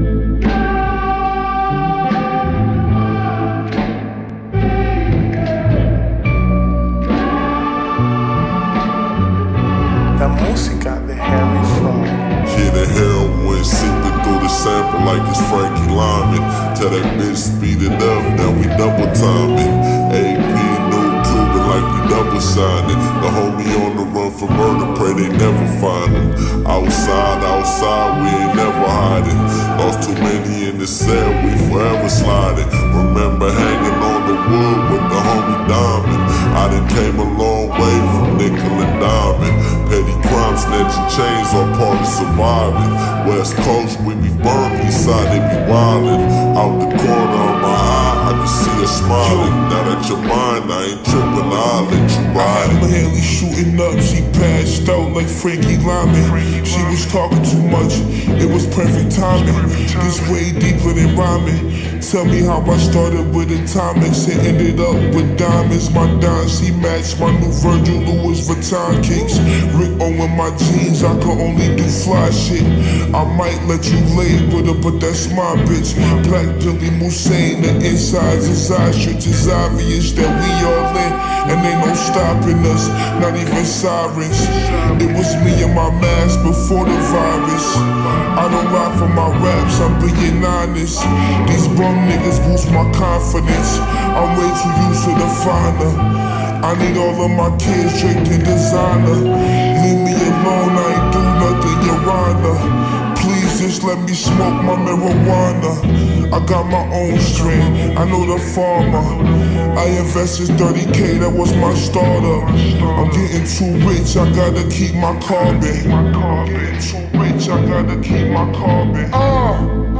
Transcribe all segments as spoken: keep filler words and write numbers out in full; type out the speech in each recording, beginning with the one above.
La música de Harry Floyd. Yeah, the heroin seeping through the sample like it's Frankie Lyman. Tell that bitch speed it up, now we double timing. A P new Cuban like we double signing. The homie on the run for murder, pray they never find him. Outside, outside, we ain't never hiding. Lost too many in the cell, we forever sliding. Remember hanging on the wood with the homie Diamond. I done came a long way from nickel and diamond. Petty crime, snatching chains, all part of surviving. West Coast, we be burned, east side, they be wildin'. Out the corner of my eye, I can see her smiling. Now that you're mine, I ain't trippin', I'll let you ride it. My Haley shooting up, she passed out like Frankie Lyman. She was talking too much, it was perfect timing. This way deeper than rhyming. Tell me how I started with atomics and ended up with diamonds. My dimes, she matched my new Virgil Louis Vuitton kicks. Rick Owen, my jeans, I can only do fly shit. I might let you lay with her, but that's my bitch. Black Billy Musain, the insides is ostrich. It's obvious that we all in, and ain't no stopping us, not even sirens. It was me and my mask before the virus. I don't lie for my raps, I'm being honest. These bum niggas boost my confidence. I'm way too used to the finer. I need all of my kids draped in designer. Leave me alone, I ain't do nothing, Your Honor. Please just let me smoke my marijuana. I got my own strain, I know the farmer. I invested thirty K, that was my startup. I'm getting too rich, I gotta keep my carbon. I'm getting too rich, I gotta keep my carbon. Uh,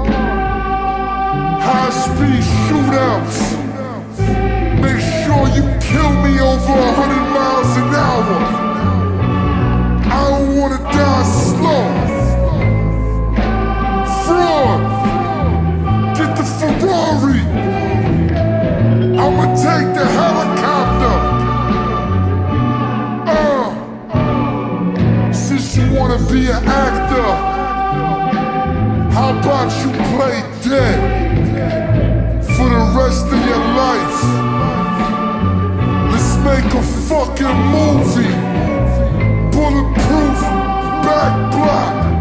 high speed shootouts. Make sure you kill me over a hundred miles an hour. I don't wanna die slow. Fraud, get the Ferrari. I'ma take the helicopter. Uh, since you wanna be an actor, how about you play dead for the rest of your life? Let's make a fucking movie. Bulletproof, back block.